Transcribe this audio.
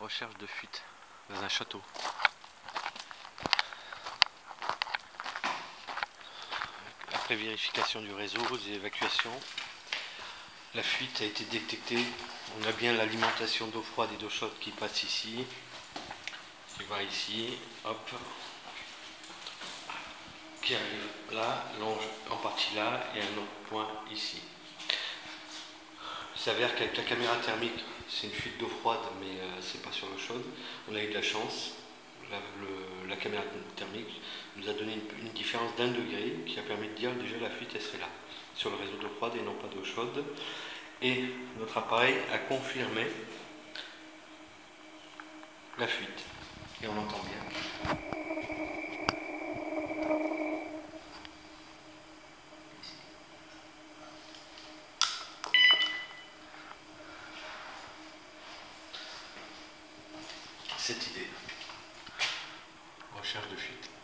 Recherche de fuite dans un château. Après vérification du réseau, des évacuations, la fuite a été détectée. On a bien l'alimentation d'eau froide et d'eau chaude qui passe ici, qui va ici, hop, qui arrive là, longe en partie là, et un autre point ici. Il s'avère qu'avec la caméra thermique, c'est une fuite d'eau froide, mais c'est pas sur l'eau chaude. On a eu de la chance. La caméra thermique nous a donné une différence d'1 degré qui a permis de dire déjà la fuite elle serait là, sur le réseau d'eau froide et non pas d'eau chaude. Et notre appareil a confirmé la fuite. Et on entend bien. Cette idée. Recherche de fuite.